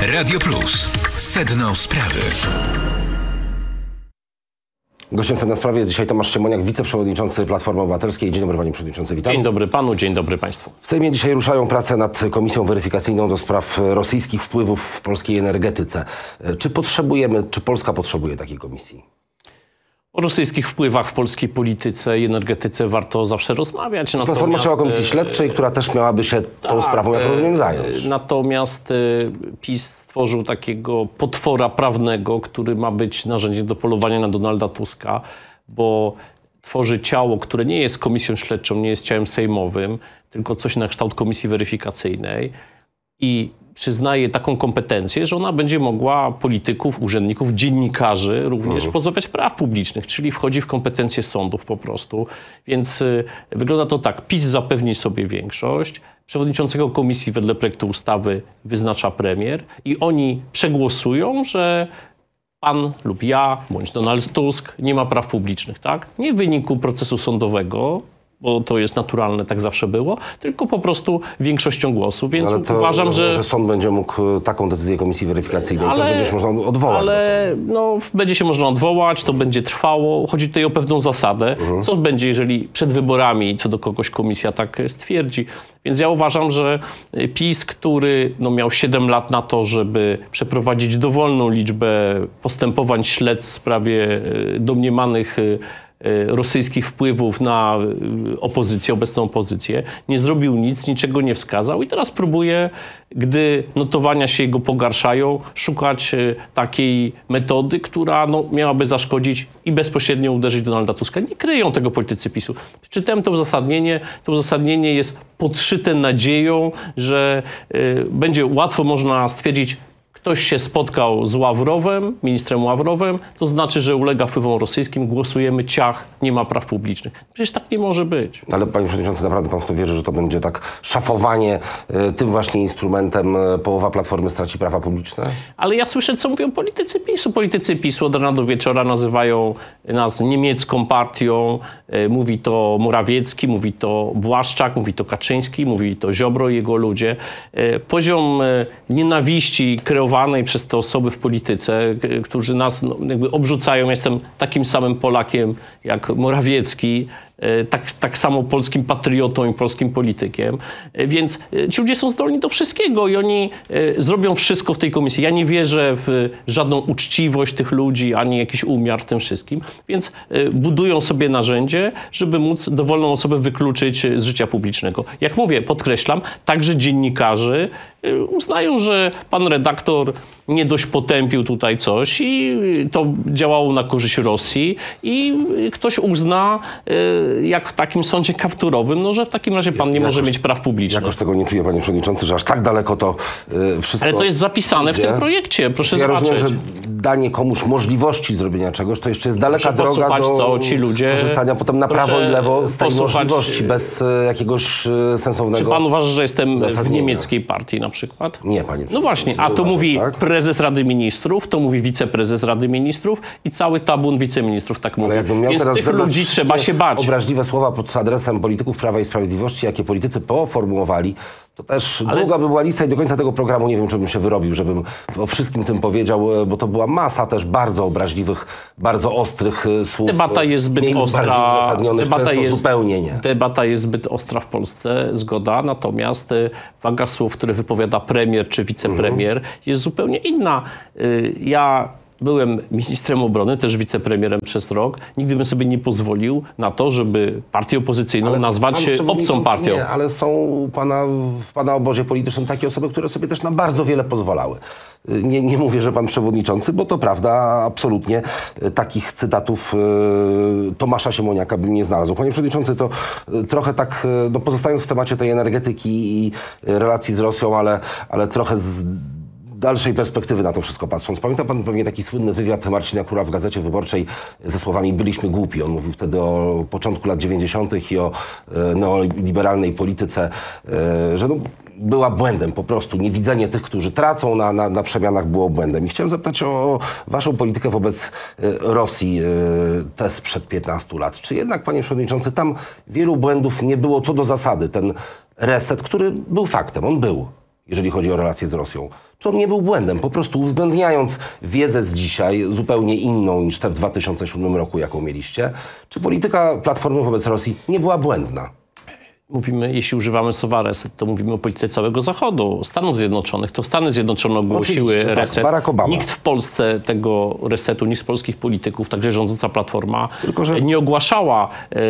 Radio Plus. Sedno sprawy. Gościem Sedna Sprawy jest dzisiaj Tomasz Siemoniak, wiceprzewodniczący Platformy Obywatelskiej. Dzień dobry, panie przewodniczący, witam. Dzień dobry panu, dzień dobry państwu. W Sejmie dzisiaj ruszają prace nad komisją weryfikacyjną do spraw rosyjskich wpływów w polskiej energetyce. Czy Polska potrzebuje takiej komisji? O rosyjskich wpływach w polskiej polityce i energetyce warto zawsze rozmawiać. Platforma chciała komisji śledczej, która też miałaby się tą sprawą, jak rozumiem, zająć. Natomiast PiS stworzył takiego potwora prawnego, który ma być narzędziem do polowania na Donalda Tuska, bo tworzy ciało, które nie jest komisją śledczą, nie jest ciałem sejmowym, tylko coś na kształt komisji weryfikacyjnej i przyznaje taką kompetencję, że ona będzie mogła polityków, urzędników, dziennikarzy również pozbawiać praw publicznych, czyli wchodzi w kompetencje sądów po prostu. Więc wygląda to tak, PiS zapewni sobie większość, przewodniczącego komisji wedle projektu ustawy wyznacza premier i oni przegłosują, że pan lub ja, bądź Donald Tusk nie ma praw publicznych, tak? Nie w wyniku procesu sądowego, bo to jest naturalne, tak zawsze było, tylko po prostu większością głosów, więc uważam, że sąd będzie mógł taką decyzję komisji weryfikacyjnej, też będzie się można odwołać. Ale będzie się można odwołać, to będzie trwało. Chodzi tutaj o pewną zasadę. Co będzie, jeżeli przed wyborami co do kogoś komisja tak stwierdzi? Więc ja uważam, że PiS, który miał 7 lat na to, żeby przeprowadzić dowolną liczbę postępowań śledztw w sprawie domniemanych rosyjskich wpływów na opozycję, obecną opozycję, nie zrobił nic, niczego nie wskazał i teraz próbuje, gdy notowania się jego pogarszają, szukać takiej metody, która miałaby zaszkodzić i bezpośrednio uderzyć Donalda Tuska. Nie kryją tego politycy PiS-u. Czytałem to uzasadnienie. To uzasadnienie jest podszyte nadzieją, że będzie łatwo można stwierdzić, ktoś się spotkał z Ławrowem, ministrem Ławrowem, to znaczy, że ulega wpływom rosyjskim, głosujemy ciach, nie ma praw publicznych. Przecież tak nie może być. Ale panie przewodniczący, naprawdę pan w to wierzy, że to będzie tak szafowanie tym właśnie instrumentem, połowa Platformy straci prawa publiczne? Ale ja słyszę, co mówią politycy PiS-u. Politycy PiS-u od rana do wieczora nazywają nas niemiecką partią. Mówi to Morawiecki, mówi to Błaszczak, mówi to Kaczyński, mówi to Ziobro i jego ludzie. Poziom nienawiści kreowanej przez te osoby w polityce, którzy nas jakby obrzucają. Jestem takim samym Polakiem jak Morawiecki, tak samo polskim patriotą i polskim politykiem. Więc ci ludzie są zdolni do wszystkiego i oni zrobią wszystko w tej komisji. Ja nie wierzę w żadną uczciwość tych ludzi, ani jakiś umiar w tym wszystkim. Więc budują sobie narzędzie, żeby móc dowolną osobę wykluczyć z życia publicznego. Jak mówię, podkreślam, także dziennikarze uznają, że pan redaktor nie dość potępił tutaj coś i to działało na korzyść Rosji i ktoś uzna, jak w takim sądzie kapturowym, że w takim razie pan nie może mieć praw publicznych. Jakoś tego nie czuje, panie przewodniczący, że aż tak daleko to wszystko... Ale to jest zapisane w tym projekcie, proszę zobaczyć. Ja rozumiem, że danie komuś możliwości zrobienia czegoś, to jeszcze jest daleka droga do korzystania potem na prawo i lewo z tej możliwości, bez jakiegoś sensownego... Czy pan uważa, że jestem w niemieckiej partii na przykład? Nie, panie przewodniczący. No właśnie, a to mówi prezes Rady Ministrów, to mówi wiceprezes Rady Ministrów i cały tabun wiceministrów tak mówi. Więc tych ludzi trzeba się bać. Obraźliwe słowa pod adresem polityków Prawa i Sprawiedliwości, jakie politycy poformułowali, to też długa by była lista i do końca tego programu nie wiem, czy bym się wyrobił, żebym o wszystkim tym powiedział, bo to była masa też bardzo obraźliwych, bardzo ostrych słów. Debata jest zbyt ostra. Bardziej uzasadnionych, często zupełnie nie. Debata jest zbyt ostra w Polsce, zgoda, natomiast waga słów, które wypowiada premier czy wicepremier jest zupełnie inna. Ja byłem ministrem obrony, też wicepremierem przez rok. Nigdy bym sobie nie pozwolił na to, żeby partię opozycyjną nazwać obcą partią. Nie, ale są w pana obozie politycznym takie osoby, które sobie też na bardzo wiele pozwalały. Nie mówię, że pan przewodniczący, bo to prawda, absolutnie takich cytatów Tomasza Siemoniaka bym nie znalazł. Panie przewodniczący, to trochę tak, pozostając w temacie tej energetyki i relacji z Rosją, ale trochę z dalszej perspektywy na to wszystko patrząc. Pamięta pan pewnie taki słynny wywiad Marcina Kura w Gazecie Wyborczej ze słowami "byliśmy głupi". On mówił wtedy o początku lat 90. i o neoliberalnej polityce, że była błędem po prostu. Niewidzenie tych, którzy tracą na przemianach było błędem. I chciałem zapytać o waszą politykę wobec Rosji też sprzed 15 lat. Czy jednak, panie przewodniczący, tam wielu błędów nie było co do zasady? Ten reset, który był faktem, on był. jeżeli chodzi o relacje z Rosją? Czy on nie był błędem? Po prostu uwzględniając wiedzę z dzisiaj, zupełnie inną niż tę w 2007 roku, jaką mieliście, czy polityka Platformy wobec Rosji nie była błędna? Mówimy, jeśli używamy słowa reset, to mówimy o polityce całego Zachodu, Stanów Zjednoczonych. To Stany Zjednoczone ogłosiły Oczywiście, reset. Tak, Barack Obama. Nikt w Polsce tego resetu, nikt z polskich polityków, także rządząca Platforma, Tylko że nie ogłaszała.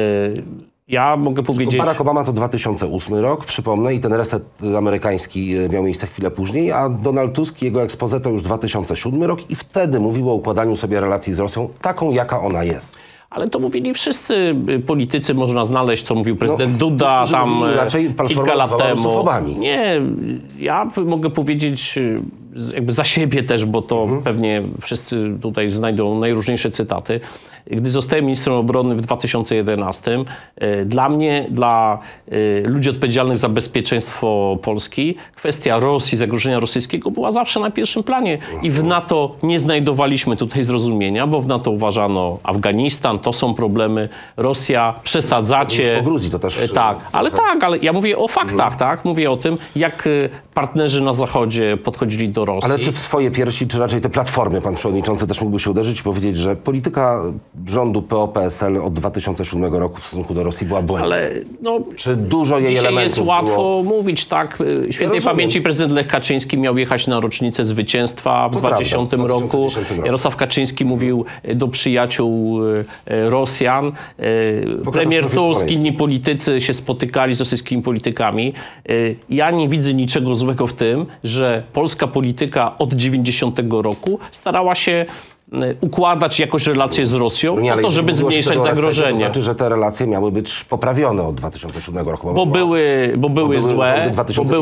Ja mogę powiedzieć... Barack Obama to 2008 rok, przypomnę, i ten reset amerykański miał miejsce chwilę później, a Donald Tusk i jego expose to już 2007 rok i wtedy mówił o układaniu sobie relacji z Rosją taką, jaka ona jest. Ale to mówili wszyscy politycy, można znaleźć, co mówił prezydent Duda tam kilka lat temu. Nie, ja mogę powiedzieć jakby za siebie też, bo to pewnie wszyscy tutaj znajdą najróżniejsze cytaty. Gdy zostałem ministrem obrony w 2011, dla mnie, dla ludzi odpowiedzialnych za bezpieczeństwo Polski, kwestia Rosji, zagrożenia rosyjskiego była zawsze na pierwszym planie. I w NATO nie znajdowaliśmy tutaj zrozumienia, bo w NATO uważano Afganistan, to są problemy, Rosja, przesadzacie. Po Gruzji to też... Tak, ale ja mówię o faktach, tak? Mówię o tym, jak partnerzy na Zachodzie podchodzili do Rosji. Ale czy w swoje piersi, czy raczej te platformy, pan przewodniczący też mógłby się uderzyć i powiedzieć, że polityka rządu PO-PSL od 2007 roku w stosunku do Rosji była błędna? Ale no, czy dużo jej dzisiaj elementów jest łatwo było... mówić, tak? Świętej pamięci prezydent Lech Kaczyński miał jechać na rocznicę zwycięstwa w 2010 roku. Jarosław Kaczyński mówił do przyjaciół Rosjan. Premier Tusk, inni politycy się spotykali z rosyjskimi politykami. Ja nie widzę niczego złego w tym, że polska polityka od 90 roku starała się układać jakoś relacje z Rosją, po to, żeby zmniejszać zagrożenie. To znaczy, że te relacje miały być poprawione od 2007 roku. Bo były złe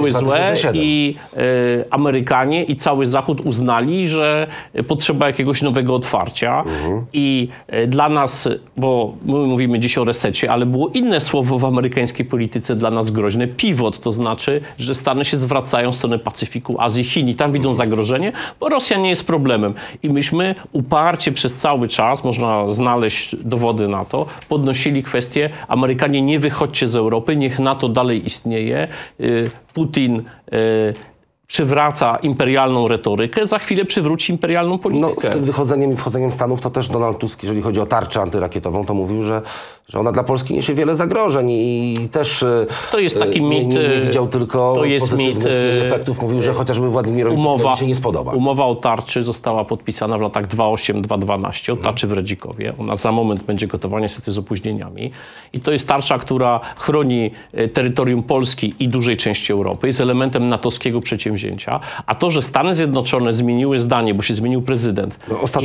i Amerykanie i cały Zachód uznali, że potrzeba jakiegoś nowego otwarcia. I dla nas, bo my mówimy dziś o resecie, ale było inne słowo w amerykańskiej polityce dla nas groźne, pivot, to znaczy, że Stany się zwracają w stronę Pacyfiku, Azji, Chin i tam widzą zagrożenie, bo Rosja nie jest problemem. I myśmy uparcie przez cały czas, można znaleźć dowody na to, podnosili kwestię: Amerykanie, nie wychodźcie z Europy, niech NATO dalej istnieje. Putin przywraca imperialną retorykę, za chwilę przywróci imperialną politykę. No, z tym wychodzeniem i wchodzeniem Stanów to też Donald Tusk, jeżeli chodzi o tarczę antyrakietową, to mówił, że ona dla Polski niesie wiele zagrożeń i też to jest taki mit, nie widział tylko pozytywnych efektów. Mówił, że chociażby Władimirowi Putinowi się nie spodoba. Umowa o tarczy została podpisana w latach 2008-2012, o tarczy w Redzikowie. Ona za moment będzie gotowa, niestety z opóźnieniami. I to jest tarcza, która chroni terytorium Polski i dużej części Europy. Jest elementem natowskiego przedsięwzięcia. A to, że Stany Zjednoczone zmieniły zdanie, bo się zmienił prezydent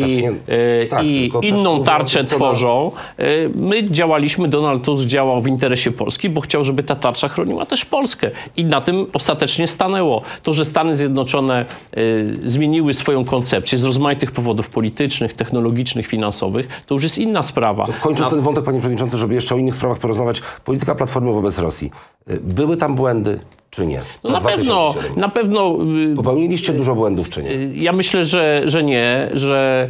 i inną tarczę tworzą, my działaliśmy, Donald Tusk działał w interesie Polski, bo chciał, żeby ta tarcza chroniła też Polskę. I na tym ostatecznie stanęło. To, że Stany Zjednoczone zmieniły swoją koncepcję z rozmaitych powodów politycznych, technologicznych, finansowych, to już jest inna sprawa. Kończąc ten wątek, panie przewodniczący, żeby jeszcze o innych sprawach porozmawiać. Polityka Platformy wobec Rosji. Były tam błędy, czy nie? No na pewno. Popełniliście dużo błędów, czy nie? Ja myślę, że nie, że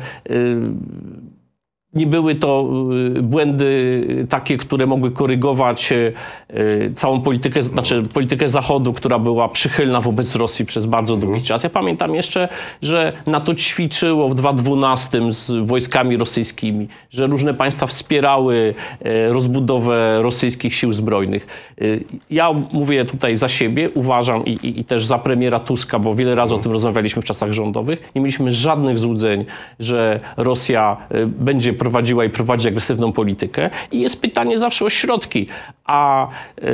nie były to błędy takie, które mogły korygować całą politykę, znaczy politykę Zachodu, która była przychylna wobec Rosji przez bardzo długi czas. Ja pamiętam jeszcze, że NATO ćwiczyło w 2012 z wojskami rosyjskimi, że różne państwa wspierały rozbudowę rosyjskich sił zbrojnych. Ja mówię tutaj za siebie, uważam i też za premiera Tuska, bo wiele razy o tym rozmawialiśmy w czasach rządowych. Nie mieliśmy żadnych złudzeń, że Rosja będzie prowadziła i prowadzi agresywną politykę. I jest pytanie zawsze o środki. A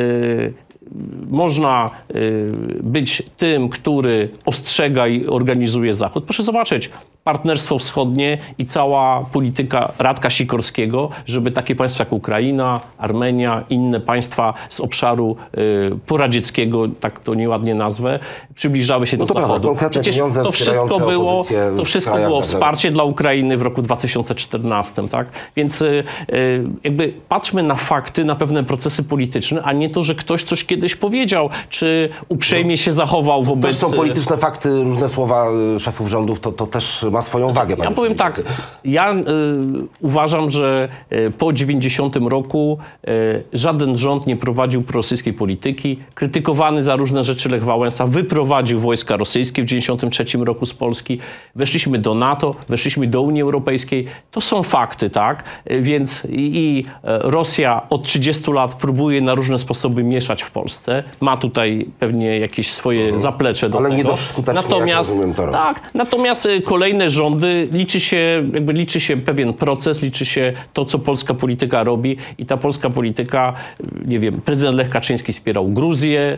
można być tym, który ostrzega i organizuje Zachód. Proszę zobaczyć, Partnerstwo Wschodnie i cała polityka Radka Sikorskiego, żeby takie państwa jak Ukraina, Armenia, inne państwa z obszaru poradzieckiego, tak to nieładnie nazwę, przybliżały się do Zachodu. Przecież to wszystko było wsparcie dla Ukrainy w roku 2014, tak? Więc jakby patrzmy na fakty, na pewne procesy polityczne, a nie to, że ktoś coś kiedyś powiedział, czy uprzejmie się zachował wobec... To są polityczne fakty, różne słowa szefów rządów, to też ma swoją wagę. Ja powiem tak, ja uważam, że po 90 roku żaden rząd nie prowadził prorosyjskiej polityki. Krytykowany za różne rzeczy Lech Wałęsa wyprowadził wojska rosyjskie w 93 roku z Polski. Weszliśmy do NATO, weszliśmy do Unii Europejskiej. To są fakty, tak? Więc Rosja od 30 lat próbuje na różne sposoby mieszać w Polsce. Ma tutaj pewnie jakieś swoje zaplecze do tego. Ale nie dość skutecznie, natomiast, jak rozumiem to robi. tak, natomiast kolejne rządy, liczy się pewien proces, liczy się to, co polska polityka robi i ta polska polityka, nie wiem, prezydent Lech Kaczyński wspierał Gruzję,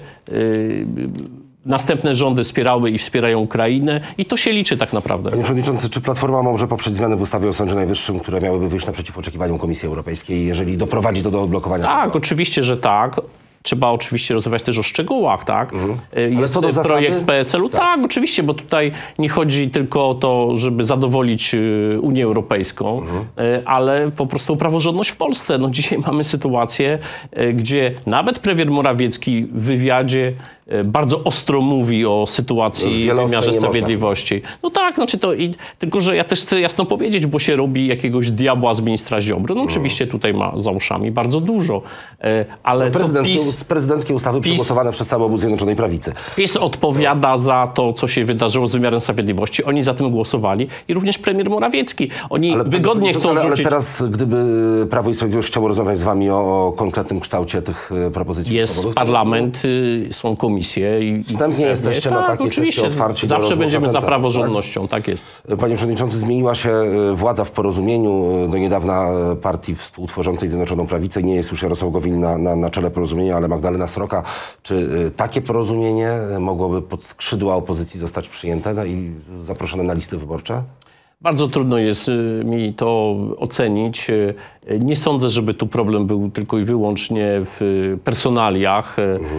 następne rządy wspierały i wspierają Ukrainę i to się liczy tak naprawdę. Panie Przewodniczący, czy Platforma może poprzeć zmiany w ustawie o Sądzie Najwyższym, które miałyby wyjść naprzeciw oczekiwaniom Komisji Europejskiej, jeżeli doprowadzi do odblokowania Tak, tego? oczywiście, że tak. Trzeba oczywiście rozmawiać też o szczegółach, tak? Jest projekt PSL-u, tak, oczywiście, bo tutaj nie chodzi tylko o to, żeby zadowolić Unię Europejską, ale po prostu o praworządność w Polsce. No dzisiaj mamy sytuację, gdzie nawet premier Morawiecki w wywiadzie bardzo ostro mówi o sytuacji w wymiarze sprawiedliwości. No tak, znaczy tylko że ja też chcę jasno powiedzieć, bo się robi jakiegoś diabła z ministra Ziobry. No oczywiście tutaj ma za uszami bardzo dużo, ale prezydenckie ustawy przegłosowane przez cały obóz Zjednoczonej Prawicy. PiS odpowiada za to, co się wydarzyło z wymiarem sprawiedliwości. Oni za tym głosowali i również premier Morawiecki. Oni wygodnie chcą rzucić... Ale teraz, gdyby Prawo i Sprawiedliwość chciało rozmawiać z wami o konkretnym kształcie tych propozycji jest parlament, są komisje. Wstępnie jesteście na takie, jesteście otwarci do zawsze będziemy za praworządnością, tak jest. Panie Przewodniczący, zmieniła się władza w Porozumieniu. Do niedawna partii współtworzącej Zjednoczoną Prawicę. Nie jest już Jarosław Gowin na czele Porozumienia, ale Magdalena Sroka. Czy takie porozumienie mogłoby pod skrzydła opozycji zostać przyjęte i zaproszone na listy wyborcze? Bardzo trudno jest mi to ocenić. Nie sądzę, żeby tu problem był tylko i wyłącznie w personaliach.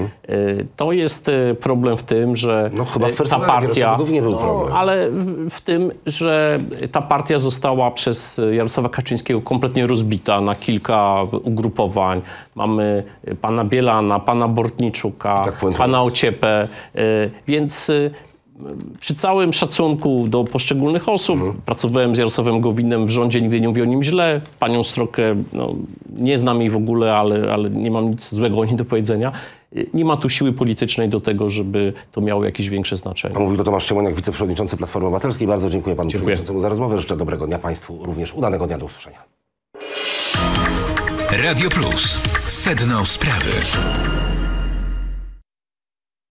To jest problem w tym, że ta partia... nie był problem. Ale w tym, że ta partia została przez Jarosława Kaczyńskiego kompletnie rozbita na kilka ugrupowań. Mamy pana Bielana, pana Bortniczuka, pana Ociepę, więc... Przy całym szacunku do poszczególnych osób, pracowałem z Jarosławem Gowinem w rządzie, nigdy nie mówię o nim źle. Panią Srokę, nie znam jej w ogóle, ale nie mam nic złego o niej do powiedzenia. Nie ma tu siły politycznej do tego, żeby to miało jakieś większe znaczenie. A mówił to Tomasz Siemoniak, wiceprzewodniczący Platformy Obywatelskiej. Bardzo dziękuję panu przewodniczącemu za rozmowę. Życzę dobrego dnia państwu, również udanego dnia, do usłyszenia. Radio Plus. Sedno sprawy.